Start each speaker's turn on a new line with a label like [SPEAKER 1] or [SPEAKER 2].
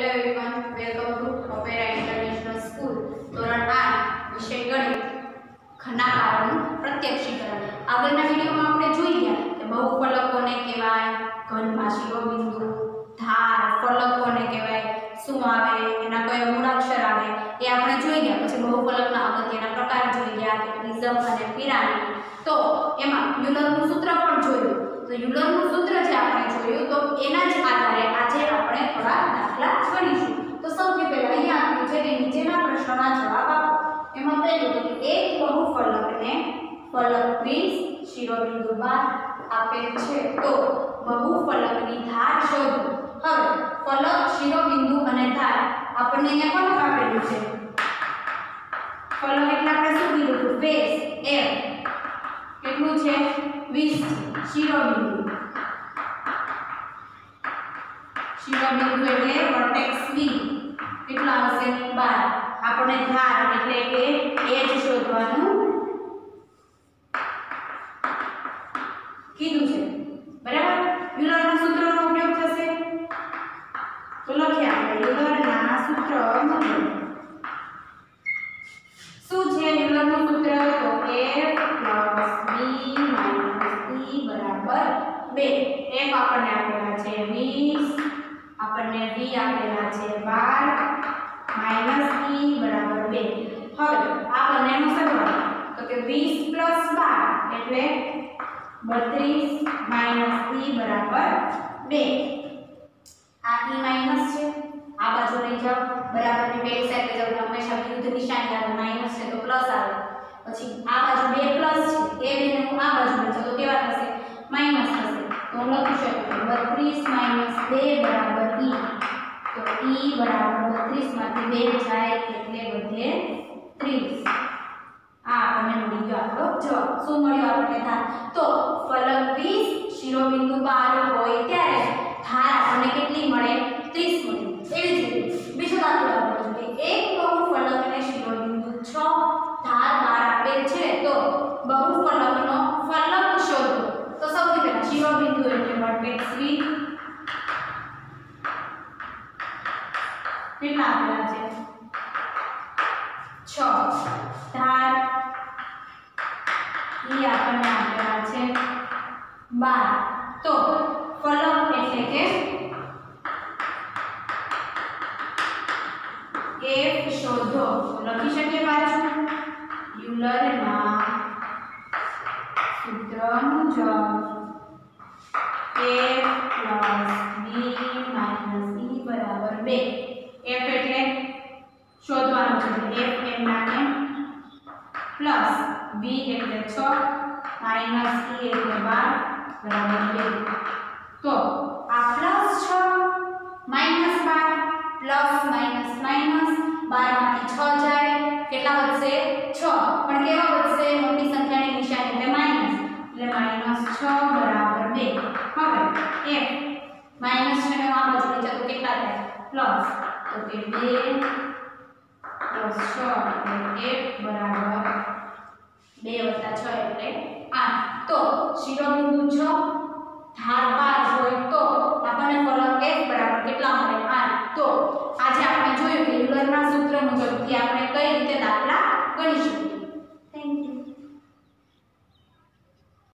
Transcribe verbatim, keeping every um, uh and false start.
[SPEAKER 1] everyone, welcome to Opera International School. ધોરણ આઠ વિષય ગણિત ઘના કારણનું પ્રત્યક્ષીકરણ. આગળના વિડિયોમાં આપણે જોઈ ગયા કે બહુફલકોને કહેવાય, ઘનમાં શિરોબિંદુ, ધાર, ફલકોને કહેવાય, શું આવે, એના કયો મૂળાક્ષર આવે એ આપણે જોઈ ગયા. પછી બહુફલકના અગત્યના પ્રકાર જોઈ ગયા કે પ્રિઝમ અને પિરામિડ. તો એમાં યુલરનું સૂત્ર પણ જોયું. તો યુલરનું સૂત્ર જે આપણે જોયું તો એના જ આધારે આજે આપણે થોડા દાખલા ગણીશું. તો સૌથી પહેલા અહીંયા આપ્યું છે કે નીચેના પ્રશ્નોના જવાબ આપો. એમાં પહેલું તો એક બહુફલકને ફલક વીસ શિરોબિંદુ બાર આપેલ છે તો બહુફલકની ધાર શોધો. હવે ફલક, શિરોબિંદુ અને ધાર આપણને અહીંયા કોણ આપેલું છે? ફલક એટલે આપણે શું કીધું હતું? બેઝ f કેટલું છે? વીસ. શિરોબિંદુ શિરોબિંદુ એટલે વર્ટેક્સ v કેટલું આવશે? બાર. આપણે ધાર એટલે કે એજ શોધવાનું કીધું છે, બરાબર? યુલરના સૂત્રનો ઉપયોગ થશે તો લખીએ આપણે યુલરના સૂત્ર મુજબ. શું છે યુલરનું સૂત્ર? તો f b e બરાબર બે. f આપણને આપેલા છે વીસ, આપણને v આપેલા છે બાર માઈનસ e બરાબર બે. હવે આ બંનેનો સરવાળો તો કે વીસ પ્લસ બાર એટલે બત્રીસ માઈનસ e બરાબર બે. આ e માઈનસ છે, આ બાજુ લઈ જાઓ, બરાબરની પેલી સાઈડે જાઓ તો હંમેશા વિરુદ્ધ નિશાની આવે. માઈનસ છે તો પ્લસ આવે. પછી આ બાજુ બે પ્લસ છે, એ બેને હું આ બાજુ લઈ જાઉં તો કેવા થશે? માઈનસ થશે. તો હું લખી શકું બત્રીસ માઈનસ બે બરાબર e. તો e બરાબર બત્રીસ માંથી બે જાય એટલે વધે ત્રીસ. આ આપણને મળી ગયો આપણો જવાબ. શું મળ્યો આપણને? ધાર. તો ફલક વીસ શિરોબિંદુ બાર હોય ત્યારે ધાર આપણને કેટલી મળે? ત્રીસ મળી. એવી જ રીતે બીજો દાખલો આપણે જોઈએ. એક બહુફલક અને શિરોબિંદુ છ, ધાર બાર આપેલ છે તો બહુફલકનો ફલક શોધો. તો સૌથી પહેલા શિરોબિંદુ એટલે વર્ટેક્સ v કેટલા આપેલા છે? છ. ધાર ઈ આપણને આપેલા છે બાર. તો ફલક એટલે કે f શોધો. લખી શકીએ પાછું યુલરના સૂત્ર મુજબ f b e બરાબર બે. f એટલે શોધવાનું છે, f એમ નાને પ્લસ b એટલે છ માઈનસ e એટલે બાર બરાબર બે. તો આ પ્લસ છ માઈનસ બાર પ્લસ માઈનસ માઈનસ બાર માંથી છ જાય કેટલા વધશે? છ. પણ કેવા વધશે? મોટી સંખ્યાની નિશાની એટલે માઈનસ એટલે માઈનસ છ બરાબર બે. હવે f માઈનસ છે ને આ બાજુ લઈ જાઓ તો કેટલા થાય? પ્લસ. તો કે બે પ્લસ છ એટલે f બરાબર બે વત્તા છ એટલે આઠ. તો શિરોબિંદુ છ, ધાર બાર હોય તો આપણને ફલક f બરાબર કેટલા મળે? આઠ. તો આજે આપણે જોયું કે યુલરના સૂત્ર મુજબથી આપણે કઈ રીતે દાખલા ગણીશું.